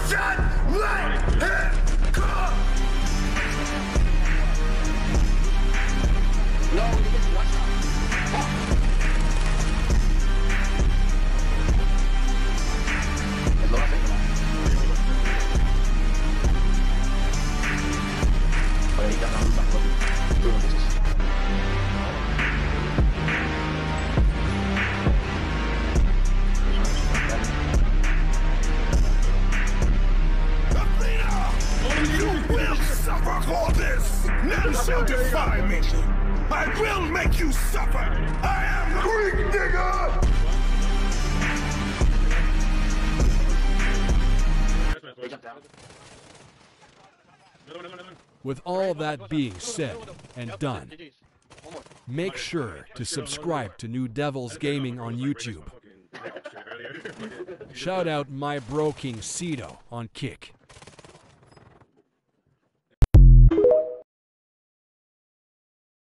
should let him go! No, you get one shot. Es lo hace. Ahorita estamos bajo. Tú lo dices. You will suffer for this! None shall defy me! I will make you suffer! I am the Greek nigga! With all that being said and done, make sure to subscribe to New Devils Gaming on YouTube. Shout out my bro King Sito on Kick.